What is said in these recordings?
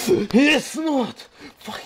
It's not fucking.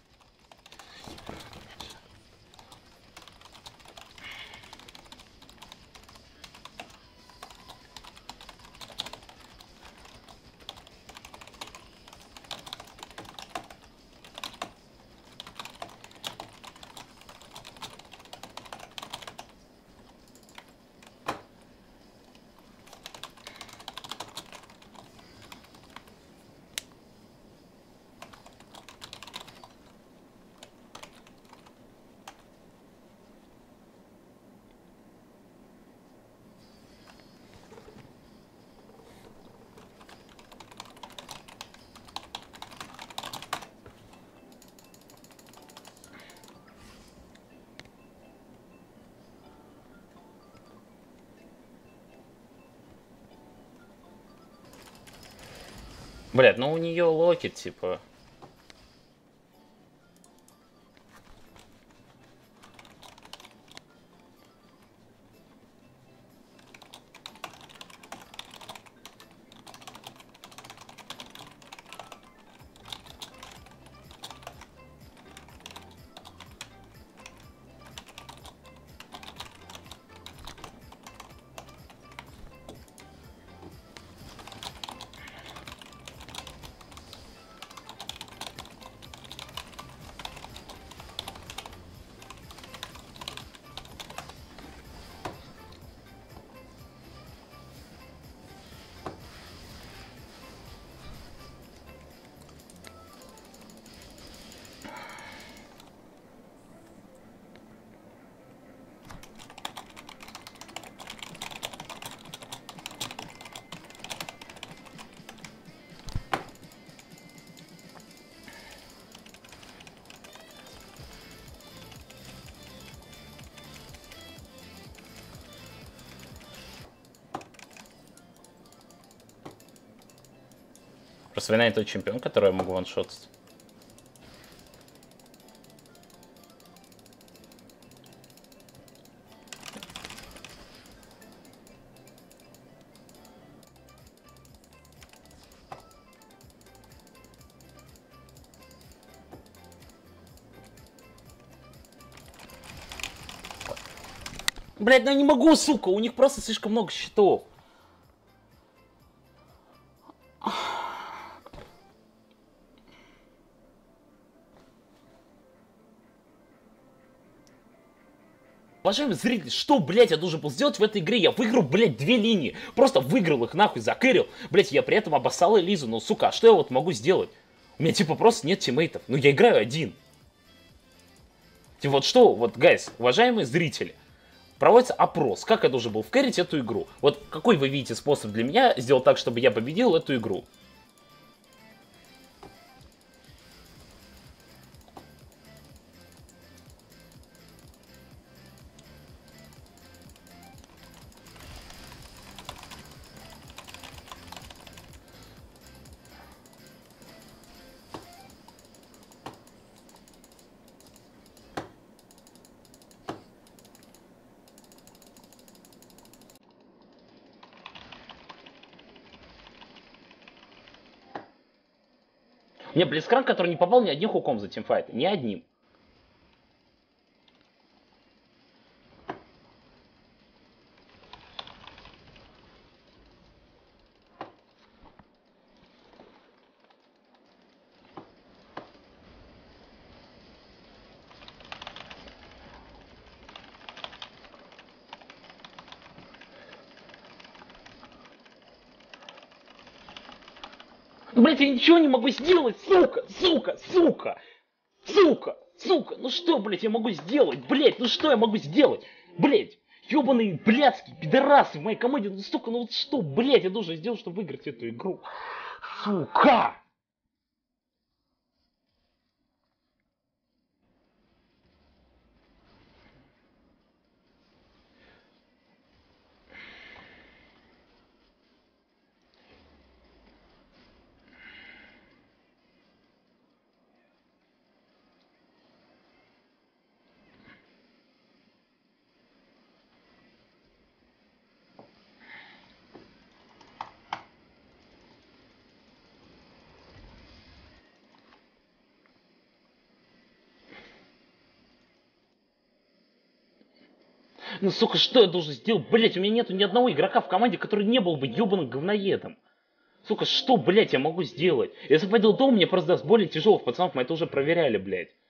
Блядь, ну у нее локет, типа. Просто вина тот чемпион, который я могу ваншотить. Блять, ну я не могу, сука, у них просто слишком много щитов. Уважаемый зритель, что, блять, я должен был сделать в этой игре? Я выиграл, блять, 2 линии. Просто выиграл их, нахуй, закырил. Блять, я при этом обоссал Элизу. Ну, сука, а что я вот могу сделать? У меня, типа, просто нет тиммейтов. Ну, я играю один. Типа, вот что, вот, гайс, уважаемые зрители, проводится опрос, как я должен был вкэрить эту игру. Вот какой вы видите способ для меня сделать так, чтобы я победил эту игру? У меня Блицкранк, который не попал ни одним хуком за тимфайт. Ни одним. Блять, я ничего не могу сделать, сука, сука, сука, сука, сука. Ну что, блять, я могу сделать, блять, ну что я могу сделать, блять. Ёбаные блядские пидорасы в моей команде, ну столько, ну вот что, блять, я должен сделать, чтобы выиграть эту игру. Сука! Ну, сука, что я должен сделать? Блять, у меня нету ни одного игрока в команде, который не был бы ебаным говноедом. Сука, что, блять, я могу сделать? Если пойду дом, мне просто даст более тяжелых пацанов, мы это уже проверяли, блять.